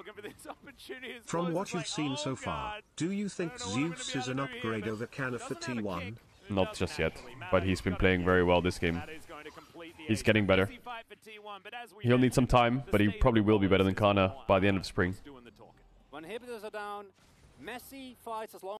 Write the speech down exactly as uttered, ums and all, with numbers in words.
looking for this opportunity. From what you've seen so far, do you think Zeus is an upgrade over Canna for T one? Not just yet, but he's been playing very well this game. He's getting better. He'll need some time, but he probably will be better than Canna by the end of spring. When inhibitors are down, Messi fights as long